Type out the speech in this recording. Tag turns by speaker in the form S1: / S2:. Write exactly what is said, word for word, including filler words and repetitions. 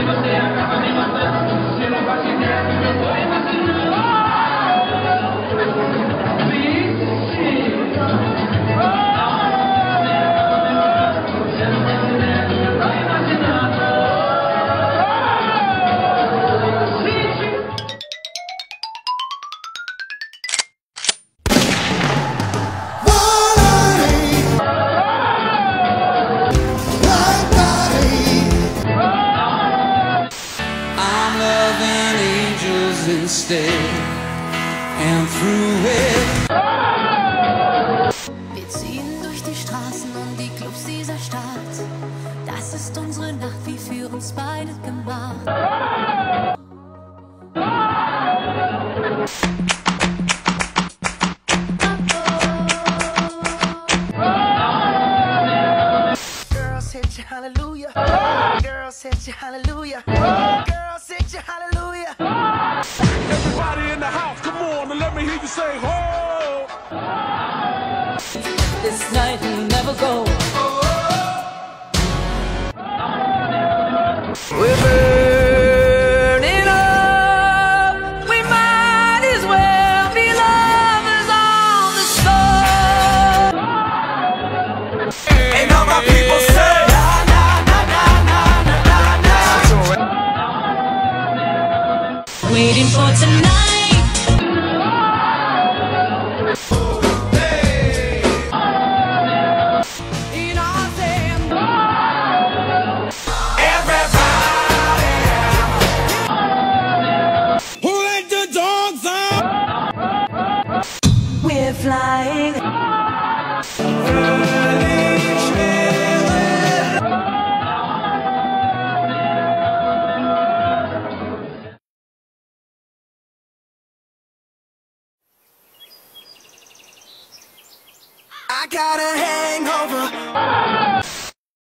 S1: Instead and through it.
S2: Wir ziehen durch die Straßen und die Clubs dieser Stadt. Das ist unsere Nacht, wie für uns beide gemacht. Girls hit you hallelujah. Girls hit you hallelujah. Girls hit you hallelujah.
S3: Everybody in the house, come on and let me hear you say ho!
S4: This night will never go. We're burning up. We might as well be lovers on the shore.
S3: And all my people say na na na na na na na.
S2: Waiting for tonight. We're flying.
S1: I gotta hang on.